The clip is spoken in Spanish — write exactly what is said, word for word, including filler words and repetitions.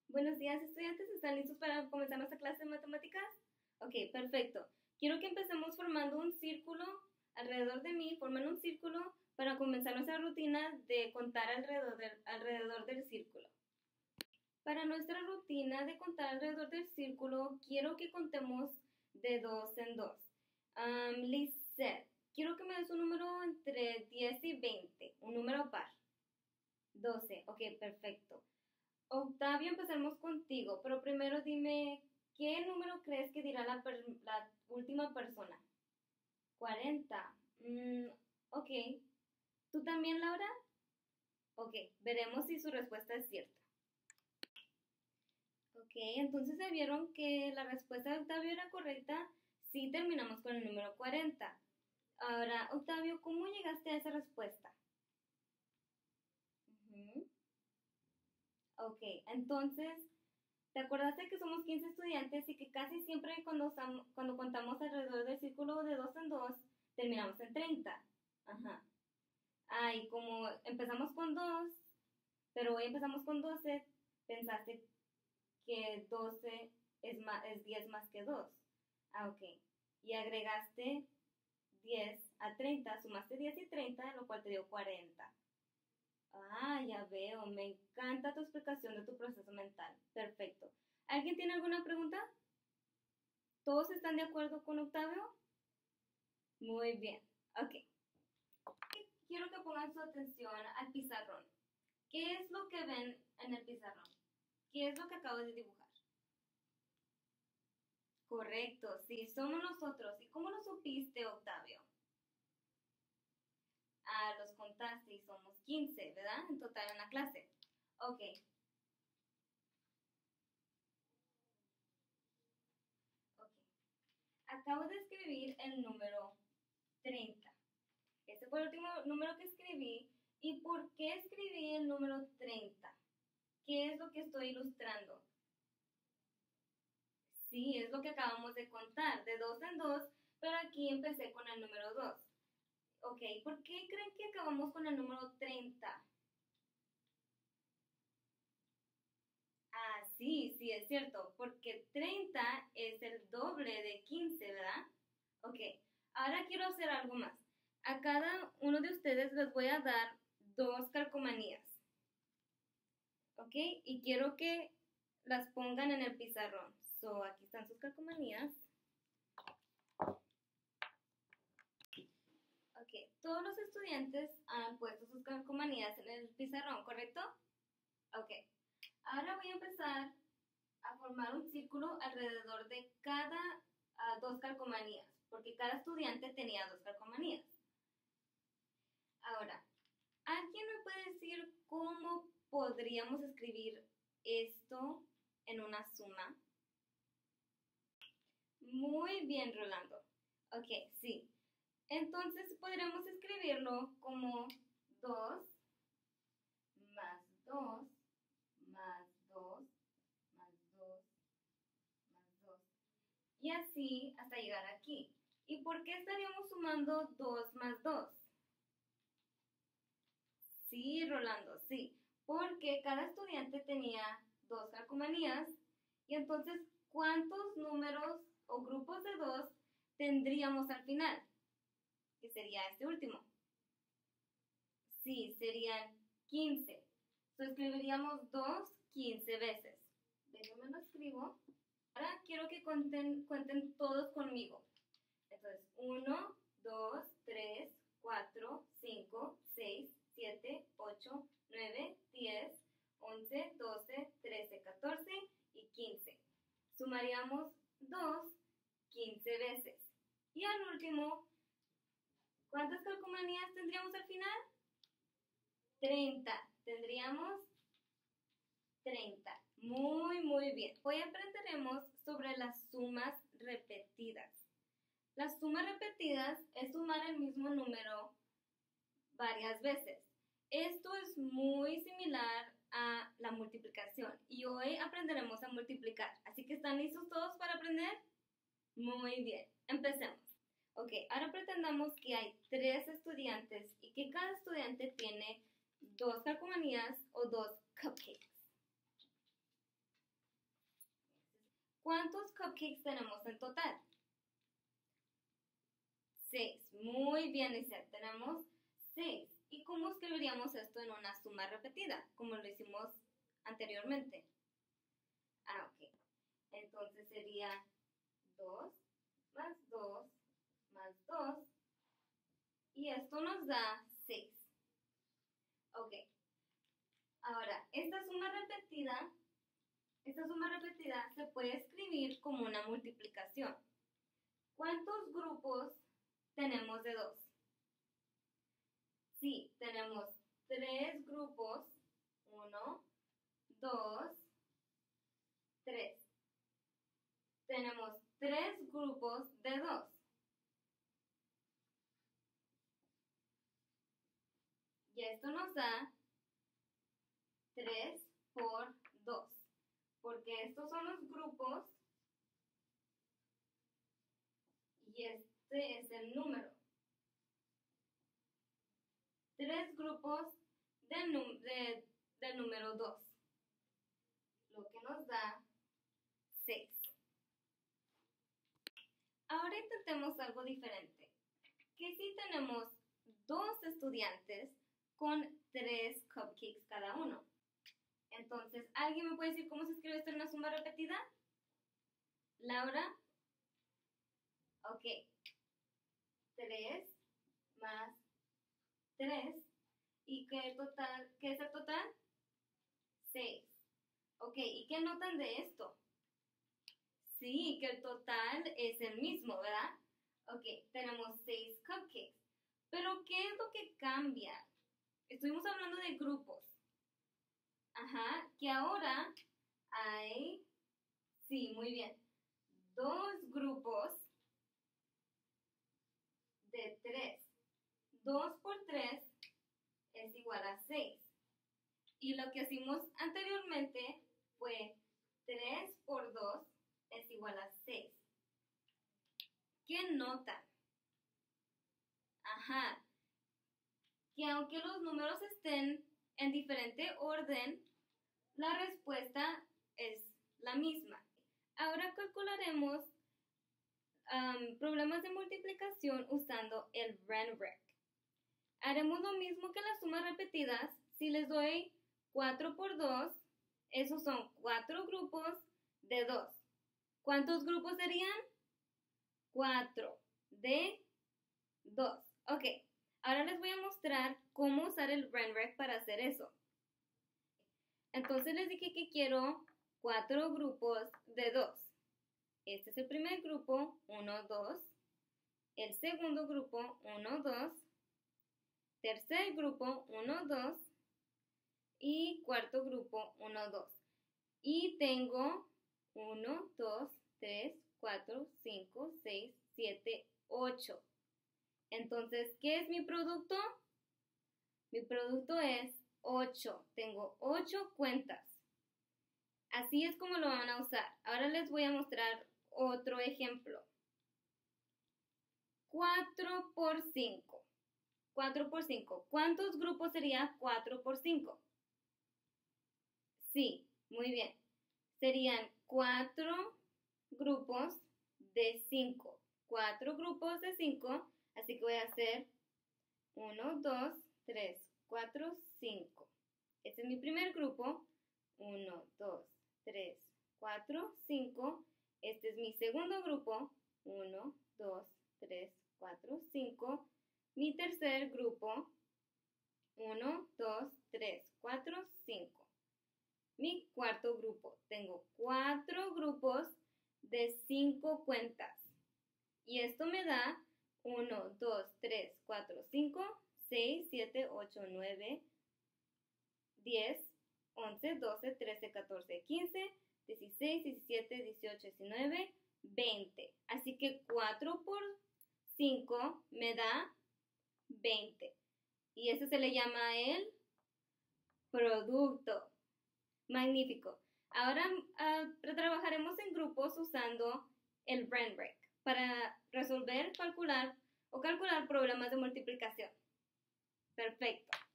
Buenos días, estudiantes. ¿Están listos para comenzar nuestra clase de matemáticas? Ok, perfecto. Quiero que empecemos formando un círculo alrededor de mí, formen un círculo para comenzar nuestra rutina de contar alrededor del, alrededor del círculo. Para nuestra rutina de contar alrededor del círculo, quiero que contemos de dos en dos. Um, Lisette, quiero que me des un número entre diez y veinte, un número par. doce, ok, perfecto. Octavio, empezamos contigo, pero primero dime, ¿qué número crees que dirá la, per- la última persona? cuarenta. Mm, ok. ¿Tú también, Laura? Ok, veremos si su respuesta es cierta. Ok, entonces se vieron que la respuesta de Octavio era correcta si terminamos con el número cuarenta. Ahora, Octavio, ¿cómo llegaste a esa respuesta? Ujú. Ok, entonces, ¿te acordaste que somos quince estudiantes y que casi siempre cuando, cuando contamos alrededor del círculo de dos en dos, terminamos en treinta? Ajá. Ah, y como empezamos con dos, pero hoy empezamos con doce, pensaste que doce es, más, es diez más que dos. Ah, ok. Y agregaste diez a treinta, sumaste diez y treinta, lo cual te dio cuarenta. Ah, ya veo, me encanta tu explicación de tu proceso mental. Perfecto. ¿Alguien tiene alguna pregunta? ¿Todos están de acuerdo con Octavio? Muy bien. Ok. Quiero que pongan su atención al pizarrón. ¿Qué es lo que ven en el pizarrón? ¿Qué es lo que acabo de dibujar? Correcto, sí, somos nosotros. ¿Y cómo lo supiste, Octavio? Ah, los contaste y somos quince, ¿verdad? En total en la clase. Ok, ok. Acabo de escribir el número treinta. Ese fue el último número que escribí. ¿Y por qué escribí el número treinta? ¿Qué es lo que estoy ilustrando? Sí, es lo que acabamos de contar, de dos en dos, pero aquí empecé con el número dos. Ok, ¿por qué creen que acabamos con el número treinta? Ah, sí, sí, es cierto, porque treinta es el doble de quince, ¿verdad? Ok, ahora quiero hacer algo más. A cada uno de ustedes les voy a dar dos calcomanías, ¿ok? Y quiero que las pongan en el pizarrón. So, aquí están sus calcomanías. Ok, todos los estudiantes han puesto sus calcomanías en el pizarrón, ¿correcto? Ok, ahora voy a empezar a formar un círculo alrededor de cada uh, dos calcomanías, porque cada estudiante tenía dos calcomanías. Ahora, ¿alguien me puede decir cómo podríamos escribir esto en una suma? Muy bien, Rolando. Ok, sí. Entonces podríamos escribirlo como dos más dos más dos más dos más dos. Y así hasta llegar aquí. ¿Y por qué estaríamos sumando dos más dos? Sí, Rolando, sí. Porque cada estudiante tenía dos calcomanías y entonces, ¿cuántos números o grupos de dos tendríamos al final? Que sería este último. Sí, serían quince. Entonces escribiríamos dos quince veces. Déjenme lo escribo. Ahora quiero que cuenten, cuenten todos conmigo. Entonces, uno, dos, tres, cuatro, cinco, seis, siete, ocho, nueve, diez, once, doce, trece, catorce y quince. Sumaríamos dos quince veces. Y al último, ¿cuántas calcomanías tendríamos al final? treinta. Tendríamos treinta. Muy, muy bien. Hoy aprenderemos sobre las sumas repetidas. Las sumas repetidas es sumar el mismo número varias veces. Esto es muy similar a la multiplicación y hoy aprenderemos a multiplicar. Así que ¿están listos todos para aprender? Muy bien, empecemos. Ok, ahora pretendamos que hay tres estudiantes y que cada estudiante tiene dos calcomanías o dos cupcakes. ¿Cuántos cupcakes tenemos en total? Seis. Muy bien, Lizeth. Tenemos seis. ¿Y cómo escribiríamos esto en una suma repetida? Como lo hicimos anteriormente. Ah, ok. Entonces sería dos más dos más dos. Y esto nos da seis. Ok. Ahora, esta suma repetida, esta suma repetida se puede escribir como una multiplicación. ¿Cuántos grupos tenemos de dos? Sí, tenemos tres grupos. Uno, dos, tres. Tenemos tres grupos de dos. Y esto nos da tres por dos. Porque estos son los grupos y este es el número. Tres grupos del, de, del número dos. Lo que nos da seis. Ahora intentemos algo diferente. ¿Qué si tenemos dos estudiantes con tres cupcakes cada uno? Entonces, ¿alguien me puede decir cómo se escribe esto en una suma repetida? Laura. Ok. tres más tres. ¿Y qué, total, qué es el total? seis. Ok, ¿y qué notan de esto? Sí, que el total es el mismo, ¿verdad? Ok, tenemos seis cupcakes. Pero, ¿qué es lo que cambia? Estuvimos hablando de grupos. Ajá, que ahora hay, sí, muy bien, dos grupos de tres. dos por tres es igual a seis. Y lo que hicimos anteriormente fue tres por dos es igual a seis. ¿Qué notan? Ajá, que aunque los números estén en diferente orden, la respuesta es la misma. Ahora calcularemos um, problemas de multiplicación usando el Renrec. Haremos lo mismo que las sumas repetidas. Si les doy cuatro por dos, esos son cuatro grupos de dos. ¿Cuántos grupos serían? cuatro de dos. Ok, ahora les voy a mostrar cómo usar el Renrec para hacer eso. Entonces les dije que quiero cuatro grupos de dos. Este es el primer grupo, uno, dos. El segundo grupo, uno, dos. Tercer grupo, uno, dos. Y cuarto grupo, uno, dos. Y tengo uno, dos, tres, cuatro, cinco, seis, siete, ocho. Entonces, ¿qué es mi producto? Mi producto es ocho. Tengo ocho cuentas. Así es como lo van a usar. Ahora les voy a mostrar otro ejemplo. cuatro por cinco. cuatro por cinco. ¿Cuántos grupos sería cuatro por cinco? Sí, muy bien. Serían cuatro grupos de cinco. cuatro grupos de cinco. Así que voy a hacer uno, dos, tres, cuatro, cinco. Este es mi primer grupo. uno, dos, tres, cuatro, cinco. Este es mi segundo grupo. uno, dos, tres, cuatro, cinco. Mi tercer grupo. uno, dos, tres, cuatro, cinco. Mi cuarto grupo. Tengo cuatro grupos de cinco cuentas. Y esto me da uno, dos, tres, cuatro, cinco, seis, siete, ocho, nueve, diez, once, doce, trece, catorce, quince, dieciséis, diecisiete, dieciocho, diecinueve, veinte. Así que cuatro por cinco me da veinte. Y eso se le llama el producto. Magnífico. Ahora uh, trabajaremos en grupos usando el Renrec para resolver, calcular o calcular problemas de multiplicación. Perfecto.